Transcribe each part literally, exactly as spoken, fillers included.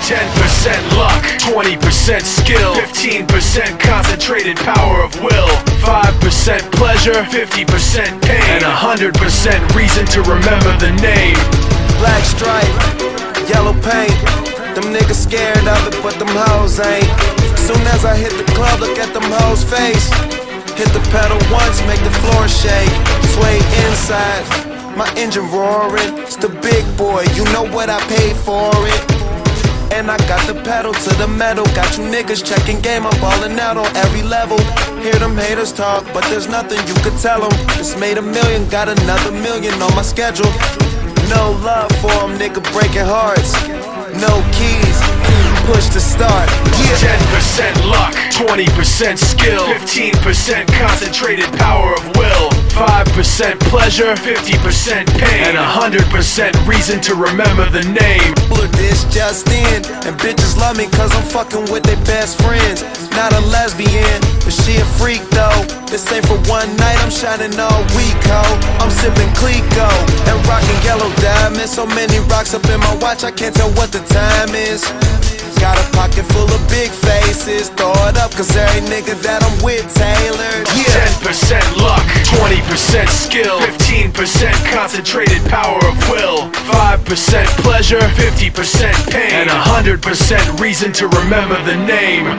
ten percent luck, twenty percent skill, fifteen percent concentrated power of will, five percent pleasure, fifty percent pain, and one hundred percent reason to remember the name. Black stripe, yellow paint. Them niggas scared of it, but them hoes ain't. Soon as I hit the club, look at them hoes' face. Hit the pedal once, make the floor shake. Sway inside, my engine roaring. It's the big boy, you know what I paid for it. And I got the pedal to the metal. Got you niggas checking game, I'm ballin' out on every level. Hear them haters talk, but there's nothing you could tell them. Just made a million, got another million on my schedule. No love for them, nigga breaking hearts. No keys, push to start. Yeah. ten percent luck, twenty percent skill, fifteen percent concentrated power of will, five percent pleasure, fifty percent pain, and one hundred percent reason to remember the name. Look, this just in, and bitches love me cause I'm fucking with their best friends. Not a lesbian, but she a freak though. This ain't for one night, I'm shining all week, ho. I'm sipping Clico and rocking yellow diamonds. So many rocks up in my watch, I can't tell what the time is. Got a pocket full of big faces. Throw it up cause every nigga that I'm with tailored. Yeah. ten percent luck, twenty percent skill, fifteen percent concentrated power of will, five percent pleasure, fifty percent pain, and one hundred percent reason to remember the name.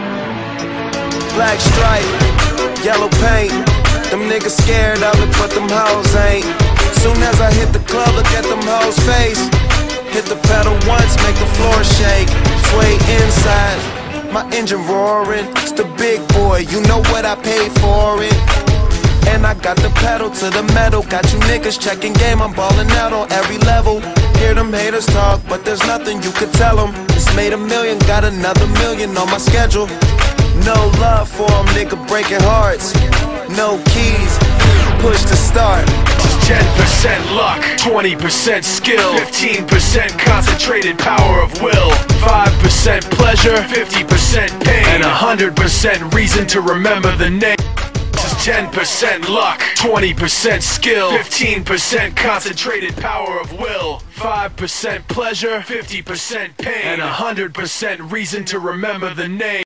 Black stripe, yellow paint. Them niggas scared of it, but them hoes ain't. Soon as I hit the club, look at them hoes' face. Hit the pedal once, make the floor shake. Sway inside, my engine roaring. It's the big boy, you know what I paid for it. And I got the pedal to the metal. Got you niggas checking game, I'm ballin' out on every level. Hear them haters talk, but there's nothing you could tell them. Just made a million, got another million on my schedule. No love for them, nigga breaking hearts. No keys, push to start. ten percent luck, twenty percent skill, fifteen percent concentrated power of will, five percent pleasure, fifty percent pain, and one hundred percent reason to remember the name. This is ten percent luck, twenty percent skill, fifteen percent concentrated power of will, five percent pleasure, fifty percent pain, and one hundred percent reason to remember the name.